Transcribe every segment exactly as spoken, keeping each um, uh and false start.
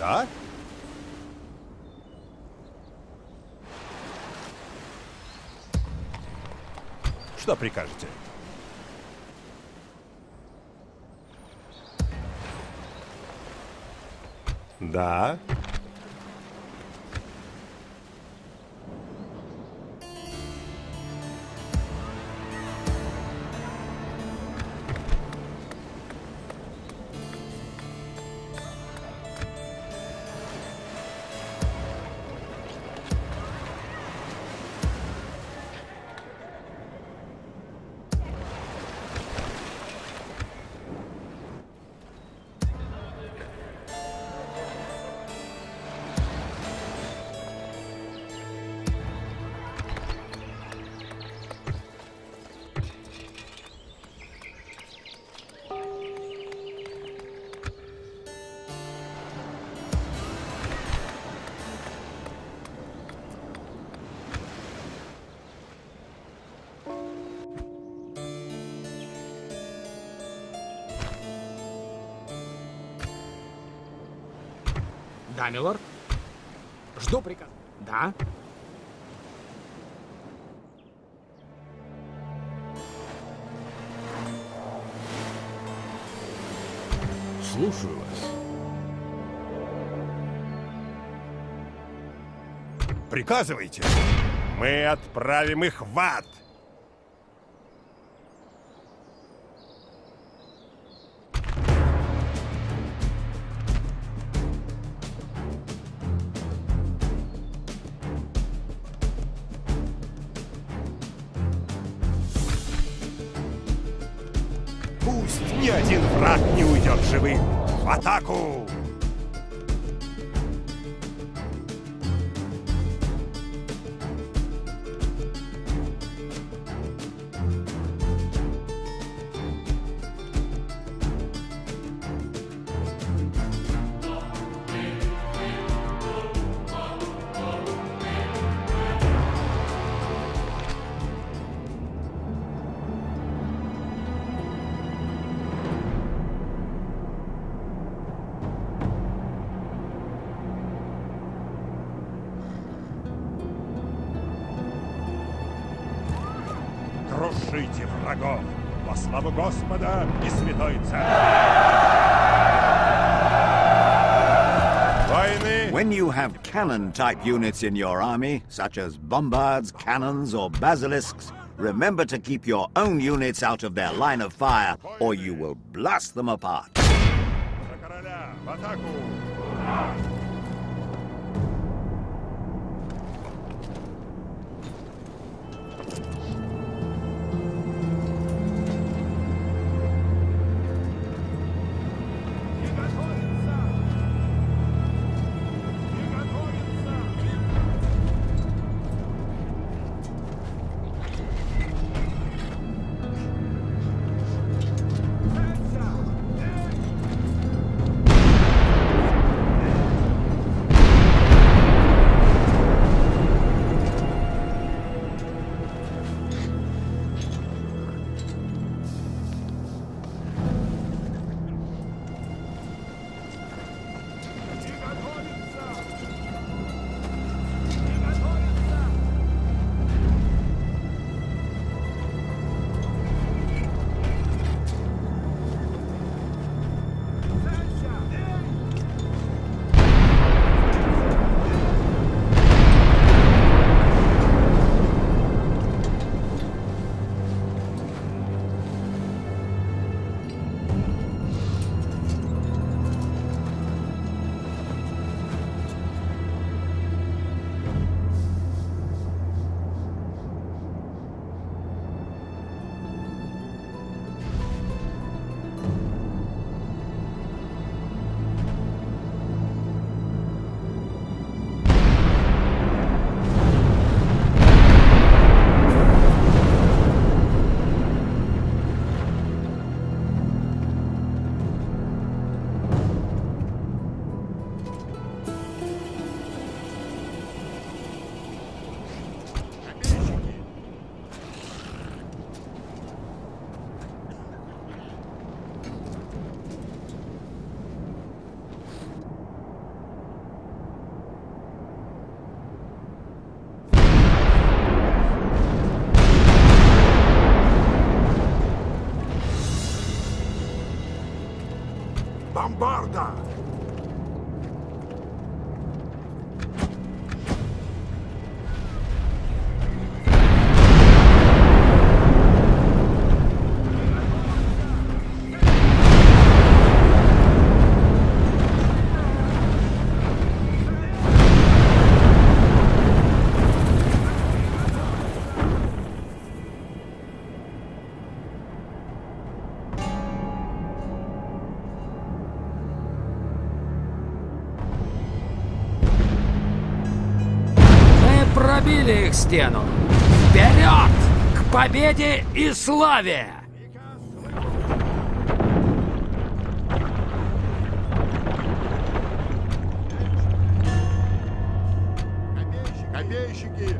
Да? Что прикажете? Да. Да, милорд. Жду приказ. Да. Слушаю вас. Приказывайте. Мы отправим их в ад. Пусть ни один враг не уйдет живым. В атаку! Крушите врагов во славу Господа и Святой Церкви! Войны! When you have cannon-type units in your army, such as bombards, cannons, or basilisks, remember to keep your own units out of their line of fire, or you will blast them apart. За короля! В атаку! бомбарда! Пробили их стену! Вперед! К победе и славе! Копейщики!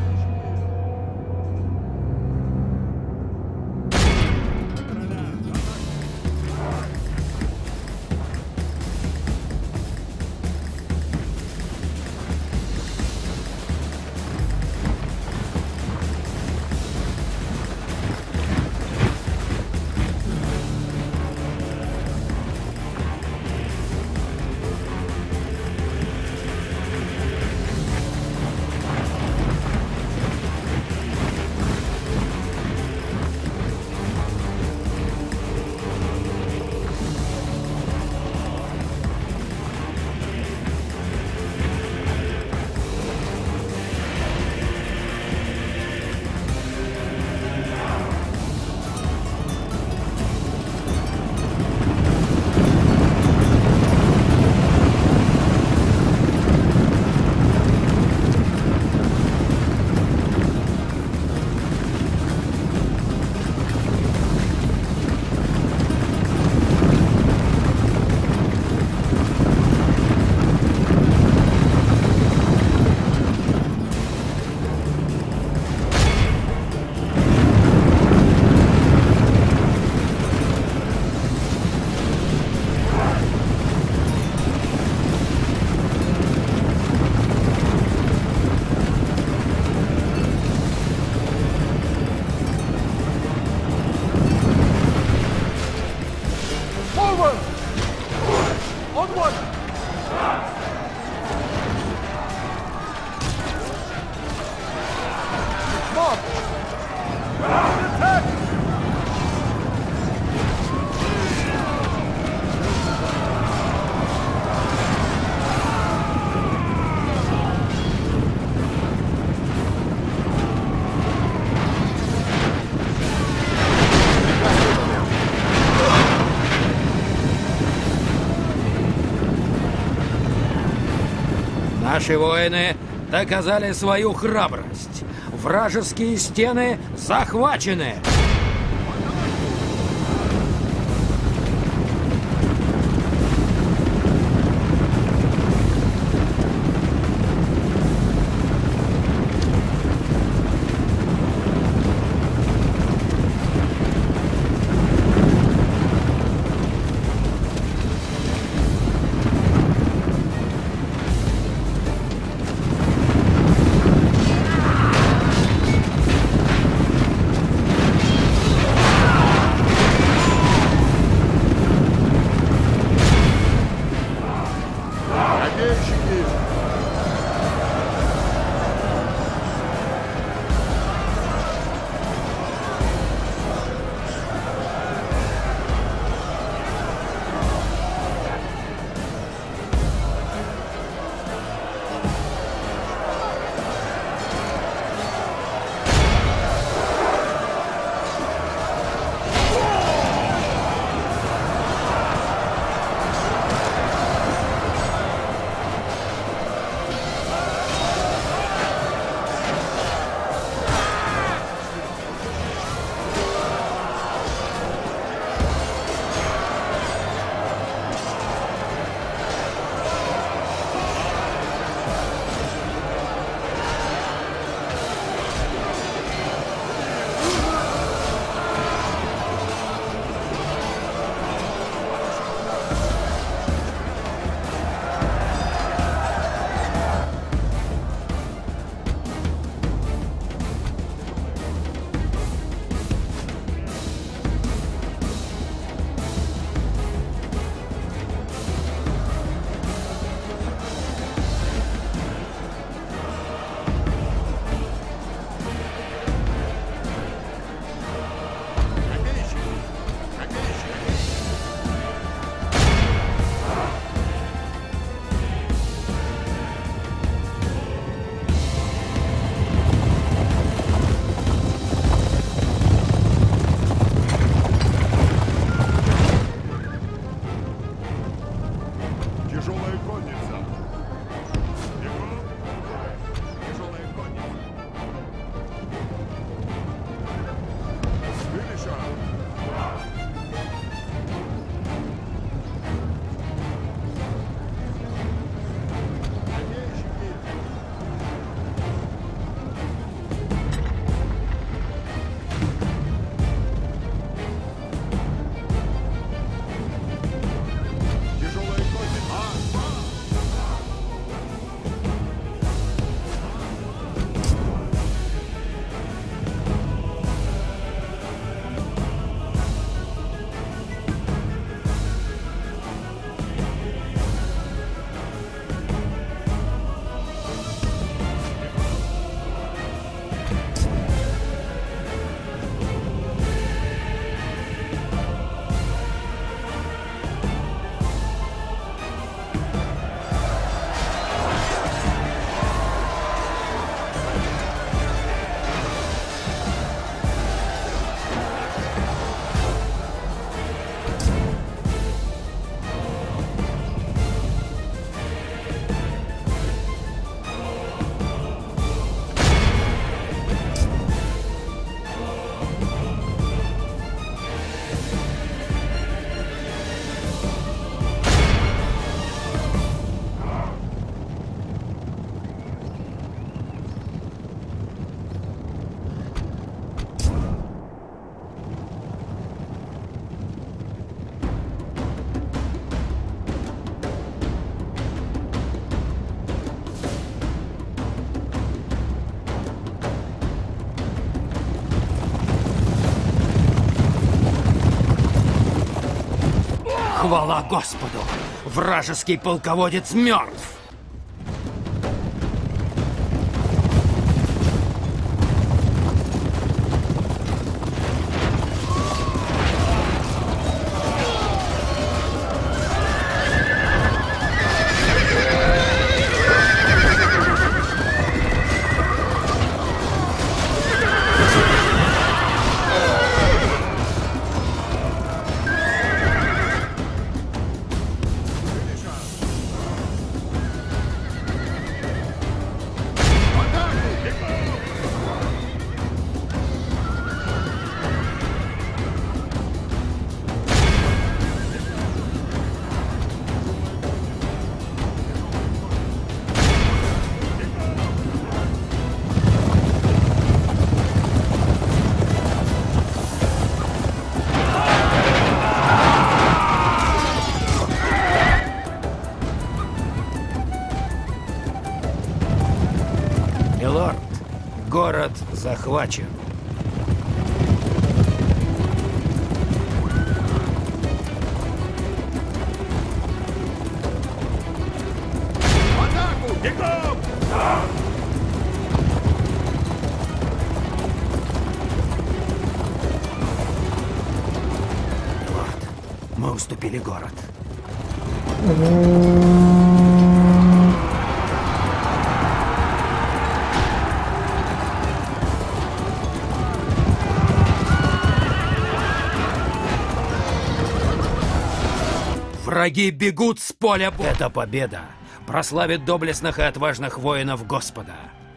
Наши воины доказали свою храбрость. Вражеские стены захвачены. Хвала Господу! Вражеский полководец мертв! Милорд, город захвачен. В атаку! Бегом! Милорд, мы уступили город. Враги бегут с поля боя. Эта победа прославит доблестных и отважных воинов Господа.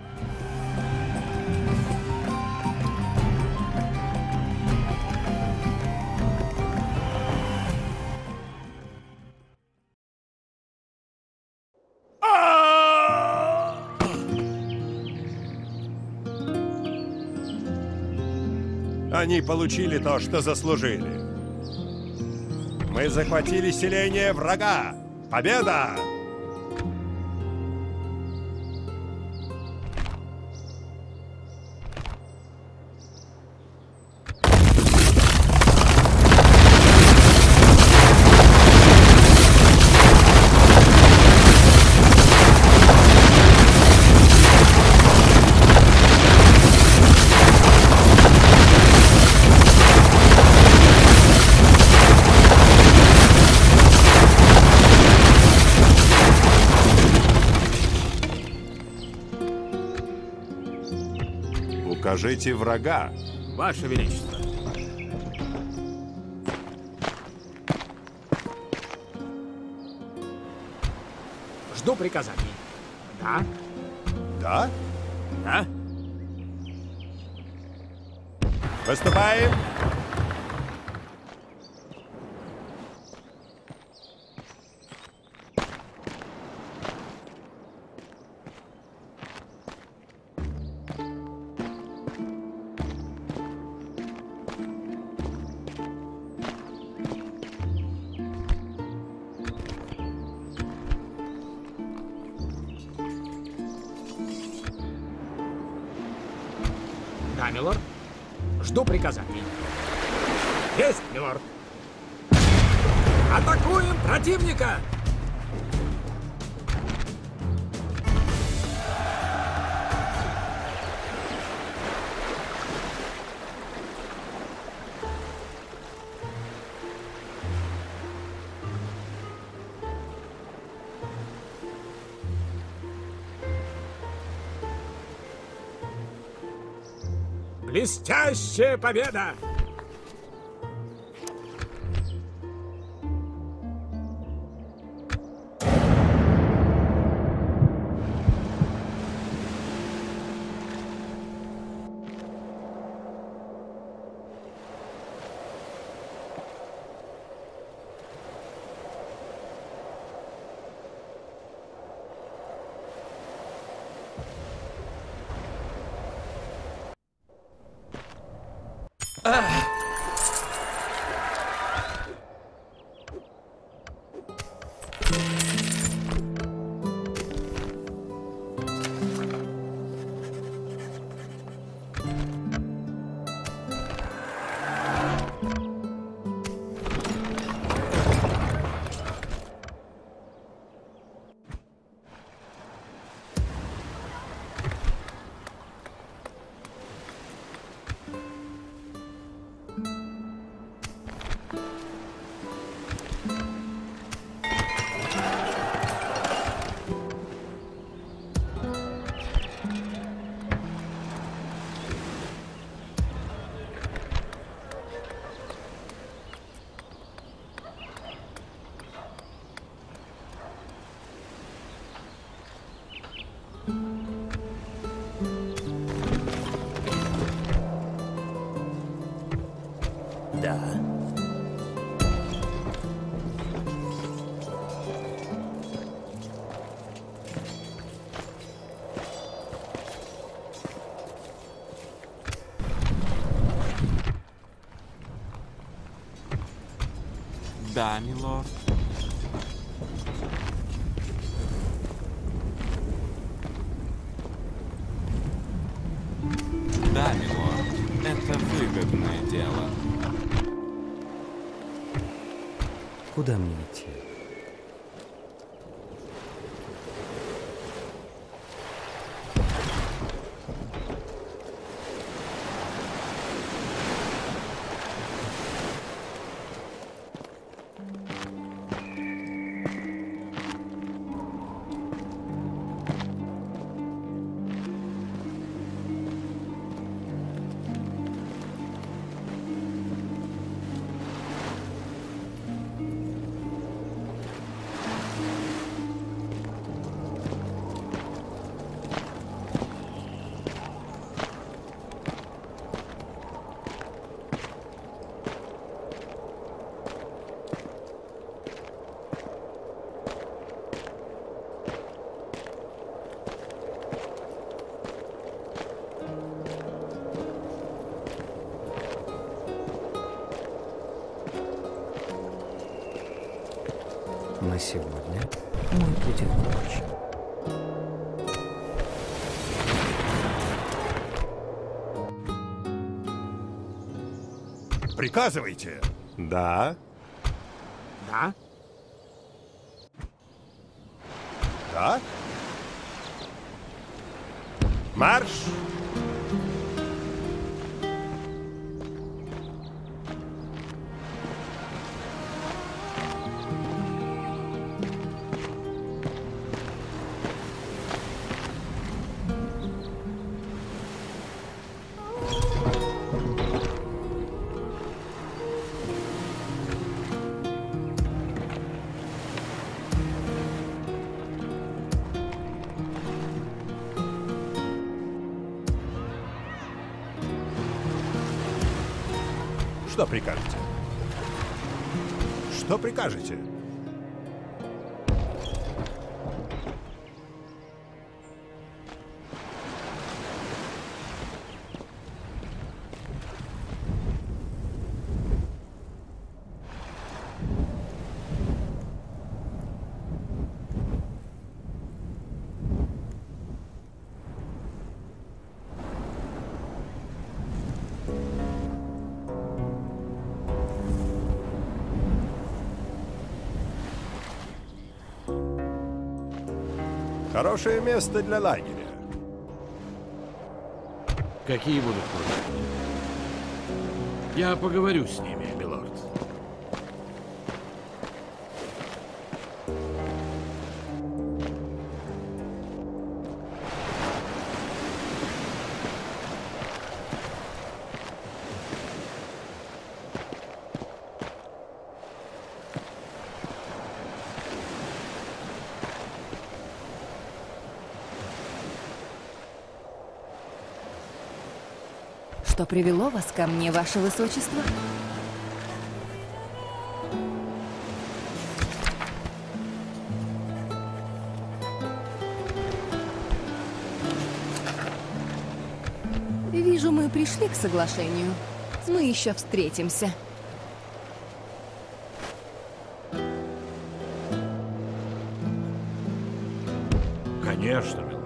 Они получили то, что заслужили. Мы захватили селение врага! Победа! Укажите врага. Ваше Величество. Жду приказаний. Да? Да? Да? Выступаем! Да, милорд. Жду приказаний. Есть, милорд. Атакуем противника! Блестящая победа! Да. Да, милорд. Да, милорд. Это выгодное дело. Куда мне идти? На сегодня мой путь окончен. Приказывайте. Да. Да? Да? Марш! Что прикажете? Что прикажете? Хорошее место для лагеря. Какие будут поручения? Я поговорю с ними, милорд. Что привело вас ко мне, ваше высочество? Вижу, мы пришли к соглашению. Мы еще встретимся. Конечно, милорд.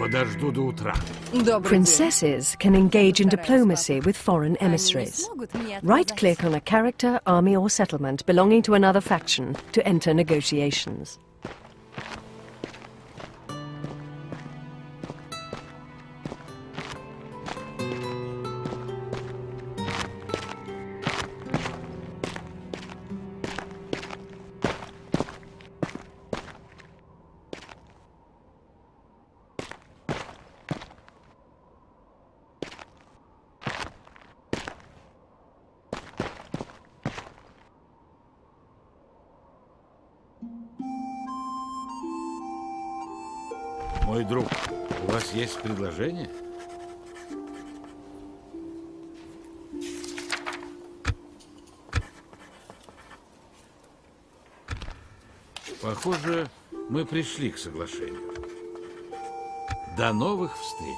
подожду до утра. Добрый день. Princesses can engage in diplomacy with foreign emissaries. Right-click on a character, army or settlement belonging to another faction to enter negotiations. Мой друг, у вас есть предложение? Похоже, мы пришли к соглашению. До новых встреч.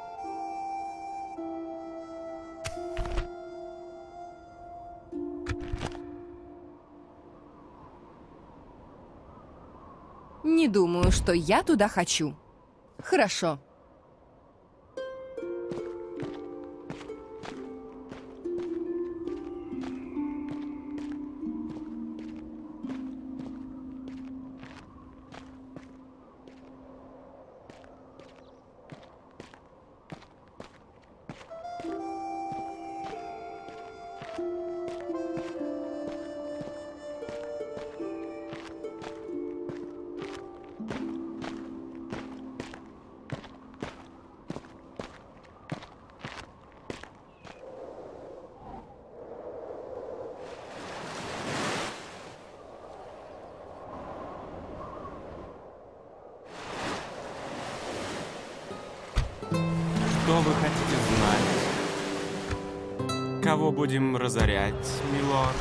Не думаю, что я туда хочу. Хорошо. Что вы хотите знать? Кого будем разорять, милорд?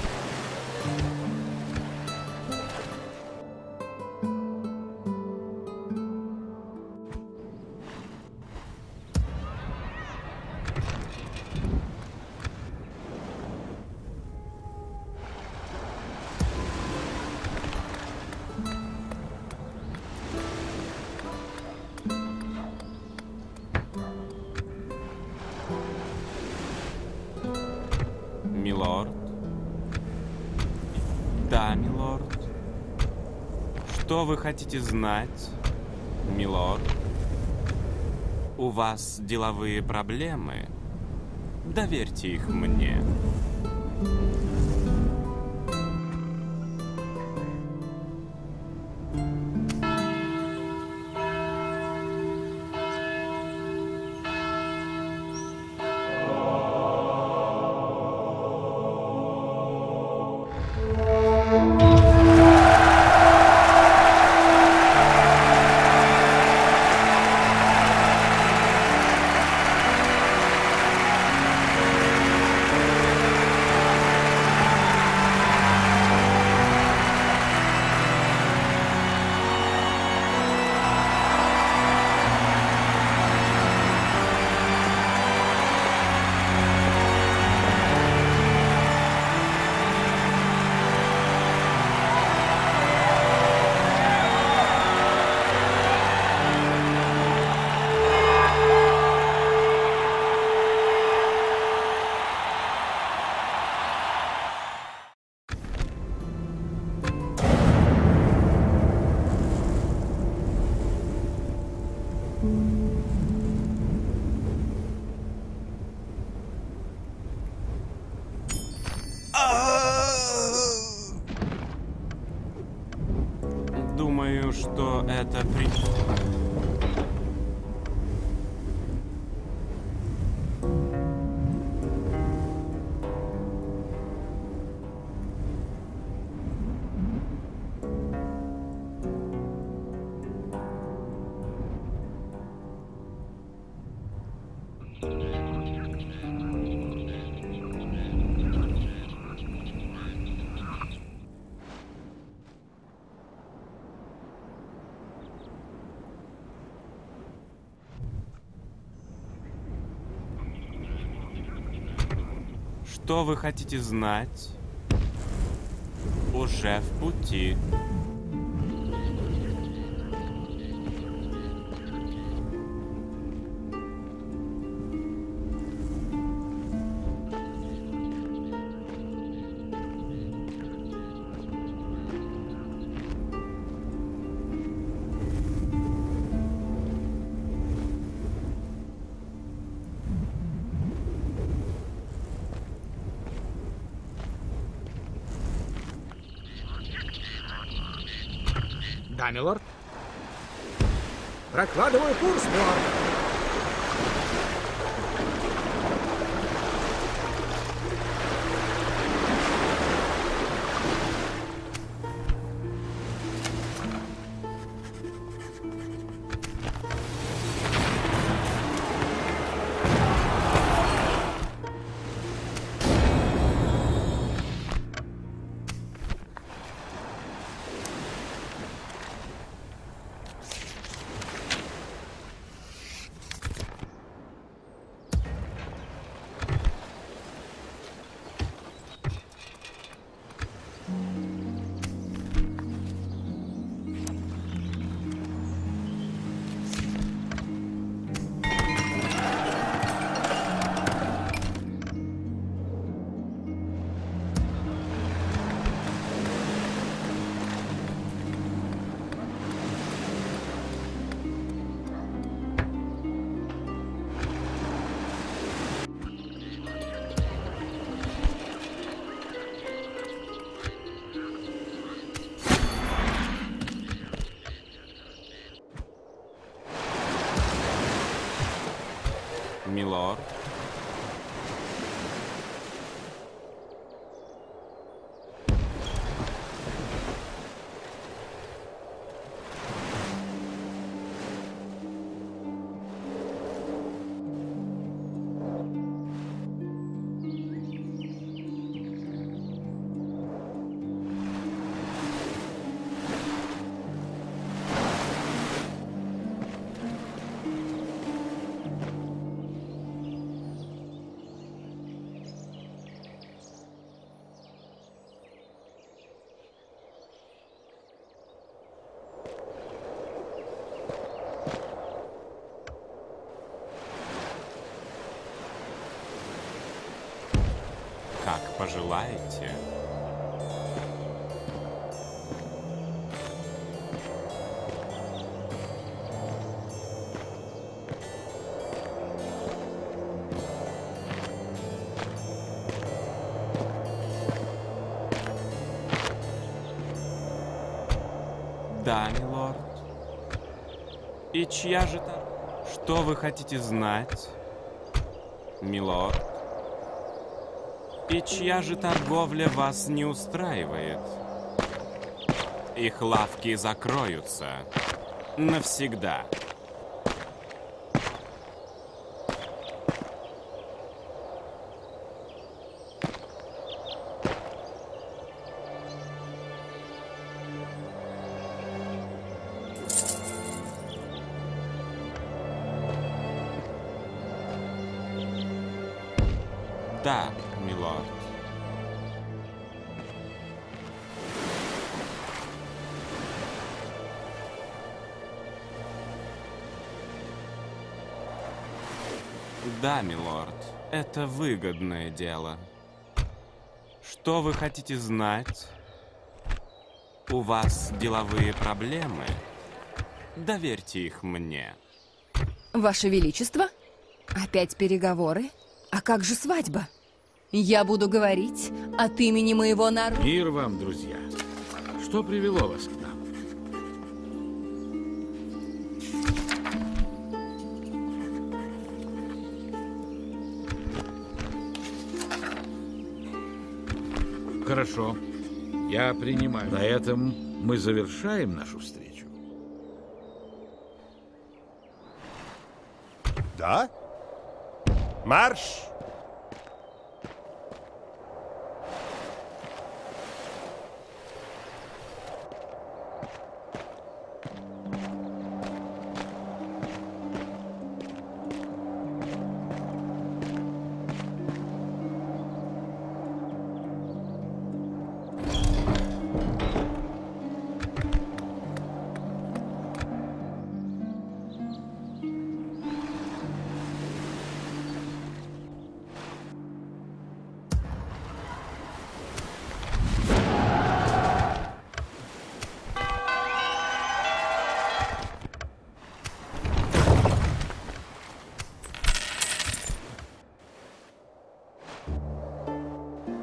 Милорд? Да, милорд. Что вы хотите знать, милорд? У вас деловые проблемы? Доверьте их мне. Думаю, что это при... Что вы хотите знать? Уже в пути. Да, милорд. Прокладываю курс, милорд. Милорд. Как пожелаете. Да, милорд. И чья же та? Что вы хотите знать, милорд? И чья же торговля вас не устраивает? Их лавки закроются навсегда. Да, милорд. Да, милорд, это выгодное дело. Что вы хотите знать? У вас деловые проблемы? Доверьте их мне. Ваше Величество? Опять переговоры? А как же свадьба? Я буду говорить от имени моего народа. Мир вам, друзья. Что привело вас к нам? Хорошо. Я принимаю. На этом мы завершаем нашу встречу. Да? Марш!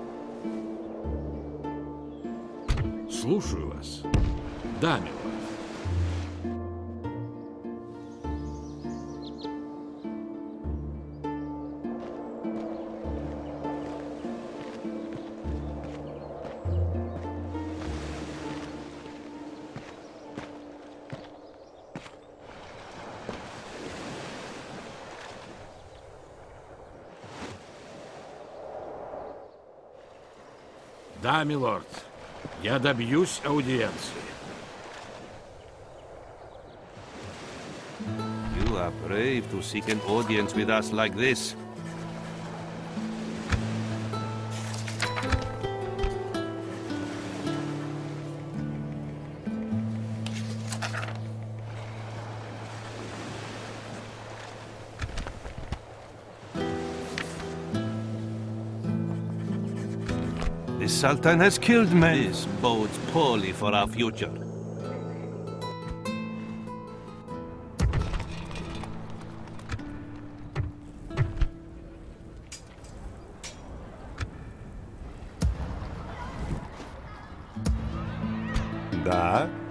Слушаю вас. Да, милорд. Да, милорд. Я добьюсь аудиенции. You are brave to seek an audience with us like this. The Sultan has killed men. This bodes poorly for our future. Да.